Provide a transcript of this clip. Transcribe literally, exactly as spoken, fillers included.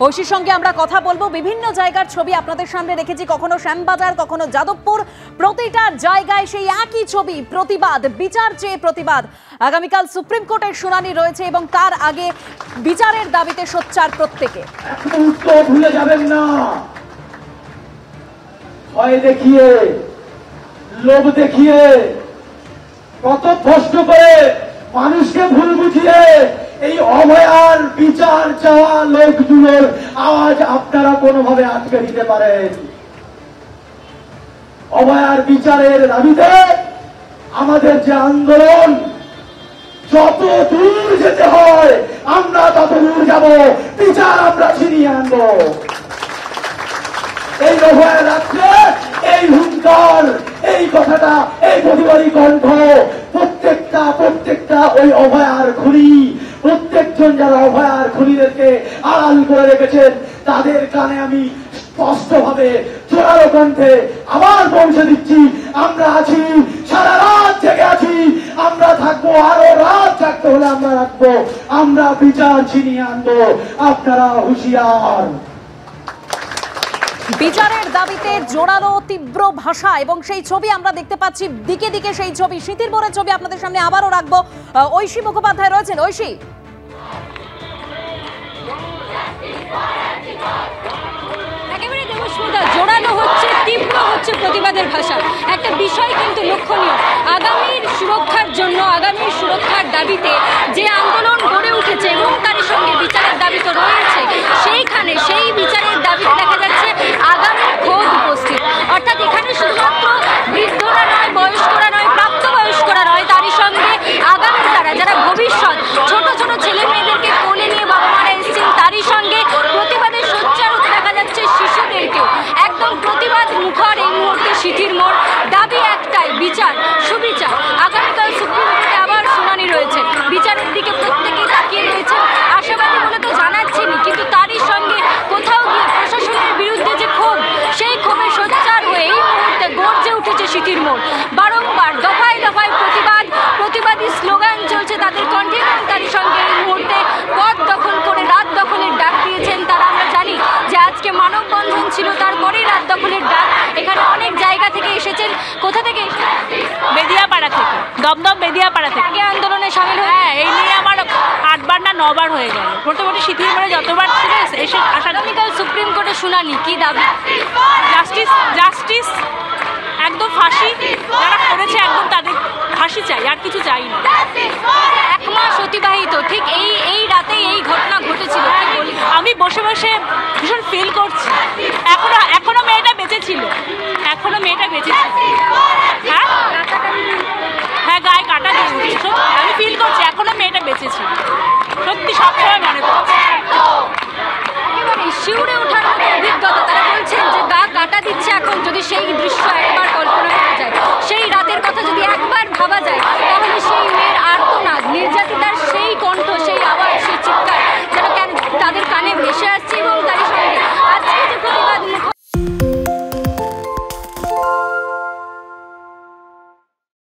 ঐশীর সঙ্গে আমরা কথা বলবো। বিভিন্ন জায়গার ছবি আপনাদের সামনে রেখেছি, কখনো শ্যামবাজার, কখনো যাদবপুর। প্রতিটা জায়গায় সেই একই ছবি, প্রতিবাদ, বিচার চেয়ে প্রতিবাদ। আগামীকাল সুপ্রিম কোর্টের শুনানি রয়েছে এবং তার আগে বিচারের দাবিতে সোচ্চার প্রত্যেকে। ভুলে যাবেন না, ভয় দেখিয়ে, লোভ দেখিয়ে, কত কষ্ট করে মানুষকে ভুল বুঝিয়ে এই অভয়ার বিচার চাওয়া লোকগুলোর আওয়াজ আপনারা কোনোভাবে আটকে দিতে পারেন। অভয়ার বিচারের দাবিতে আমাদের যে আন্দোলন, যত দূর যেতে হয় আমরা তত দূর যাব, বিচার আমরা ছিনিয়ে আনব। এই অভয়ার রাত্রে এই হুঙ্কার, এই কথাটা, এই প্রতিবাদী কণ্ঠ প্রত্যেকটা প্রত্যেকটা ওই অভয়ার খুনি, প্রত্যেকজন যারা অভয়ার খুনিদেরকে আড়াল করে রেখেছেন তাদের কানে আমি স্পষ্ট ভাবে জোরালো কণ্ঠে আবার পৌঁছে দিচ্ছি, আমরা আছি, সারা রাত জেগে আছি, আমরা থাকবো, আরো রাত জাগতে হলে আমরা রাখবো, আমরা বিচার ছিনিয়ে আনবো, আপনারা হুঁশিয়ার। বিচারের দাবিতে জোরালো তীব্র ভাষা এবং সেই ছবি আমরা দেখতে পাচ্ছি, দিকে দিকে সেই ছবি, শীতির ভোরের ছবি আপনাদের সামনে আবারও রাখবো। ঐশী মুখোপাধ্যায় রয়েছেন। ঐশী, একেবারে দেবস্মিতা, জোরালো হচ্ছে, তীব্র হচ্ছে প্রতিবাদের ভাষা। একটা বিষয় কিন্তু লক্ষণীয়, আগামীর সুরক্ষার জন্য, আগামীর সুরক্ষার দাবিতে যে আন্দোলন গড়ে উঠেছে এবং তার সঙ্গে বিচারের দাবি তো রয়েছে, সেইখানে সেই বিচারের দাবিতে দেখা যাচ্ছে আগামী খোদ উপস্থিত। অর্থাৎ এখানে শুধুমাত্র বৃদ্ধরা নয়, বয়স্করা নয়, প্রাপ্তবয়স্করা নয়, তারই সঙ্গে আগামী তারা যারা ভবিষ্যৎ ছোট ছোট ছেলে মেয়েদেরকে কোলে নিয়ে বাবা মারা এসেছেন, তারই সঙ্গে প্রতিবাদের সোচ্চার হতে দেখা যাচ্ছে শিশুদেরকেও। একদম প্রতিবাদ মুখর এই মুহূর্তে শীতির মোড়। দাবি একটাই, বিচার, সুবিচার। আগামীকাল সুপ্রিম কোর্টে আবার শুনানি রয়েছে, বিচারের দিকে প্রত্যেকেই তাকিয়ে রয়েছে, আশাবাদী বলে তো জানাচ্ছেনি, কিন্তু তারই সঙ্গে কোথাও গিয়ে প্রশাসনের বিরুদ্ধে যে ক্ষোভ, সেই ক্ষোভে সোচ্চার হয়ে এই মুহূর্তে গর্জে উঠেছে শীতির মোড়। বারংবার দফায় দফায় প্রতিবাদ, প্রতিবাদী স্লোগান চলছে তাদের কণ্ঠে এবং তারই সঙ্গে এই মুহূর্তে পথ দখল করে রাত দখলের ডাক দিয়েছেন তারা। আমরা জানি যে আজকে মানববন্ধন ছিল, তারপরেই রাত দখলের ডাক। এখানে অনেক জায়গা থেকে এসেছেন। কোথা থেকে? বেদিয়াপাড়া থেকে, দমদম বেদিয়াপাড়া থেকে। আগে আন্দোলনে সামিল হয়ে? হ্যাঁ, এই নিয়ে আমার আটবার না নবার হয়ে গেল। মোটামুটি শীতের পরে যতবার ছিল এসে আসা। আগামীকাল সুপ্রিম কোর্টে শুনানি, কি দাবি? জাস্টিস, জাস্টিস, একদম ফাঁসি যারা করেছে একদম তাদের ফাঁসি চাই, আর কিছু চাই না। এক মাস অতিবাহিত, ঠিক এই এই রাতে এই ঘটনা ঘটেছিল। আমি বসে বসে